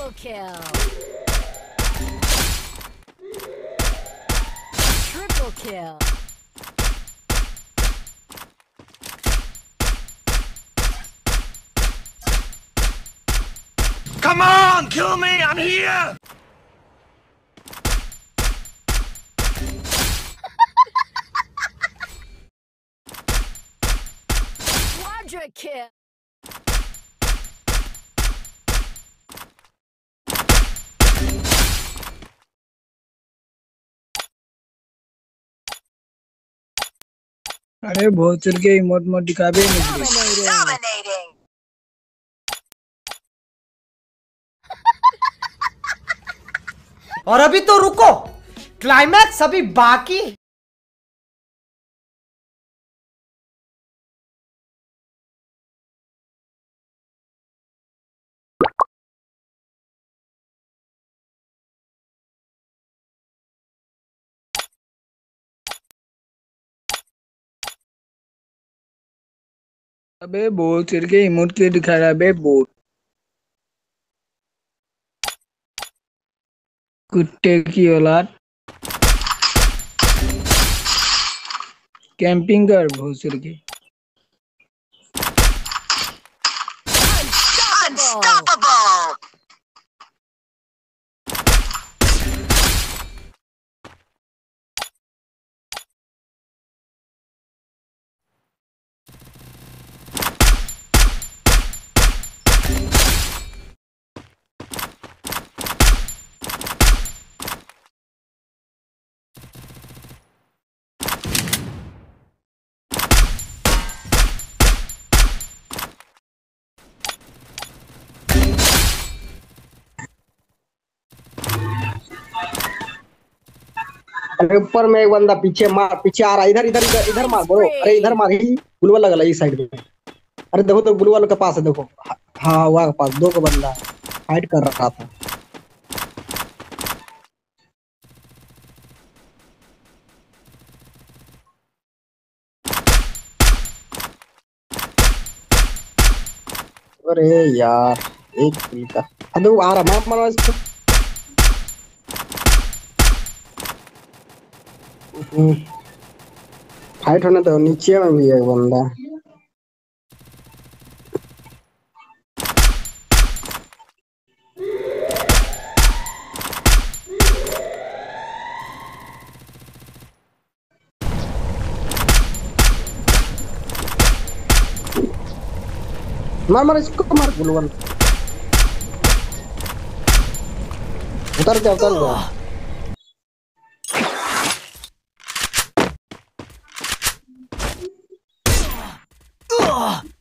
Double kill. Triple kill. Come on, kill me! I'm here! Quadra kill. अरे बहुत चल के इमोट मोट दिखावे नहीं। Dominating. और अभी तो रुको, क्लाइमैक्स अभी बाकी। अबे बहुत चल के इमोट के दिखा रहा है बे बोट कुत्ते की औलाद। कैंपिंग कर बहुत चल के। Unstoppable. अरे ऊपर में एक बंदा पीछे मार, पीछे आ रहा है। इधर इधर इधर इधर मार ब्रो। अरे इधर मार ही बुलवा लगा इस साइड में। अरे देखो तो बुलवा के पास है, देखो। हाँ वहाँ के पास दो का बंदा फाइट कर रहा था। अरे यार एक किल का। अरे वो आ रहा, मार मारो इसको। फाइट होने तो नीचे में भी है बंदा। मार मार इसको, मार बुलवन। उतर जा उतर जा।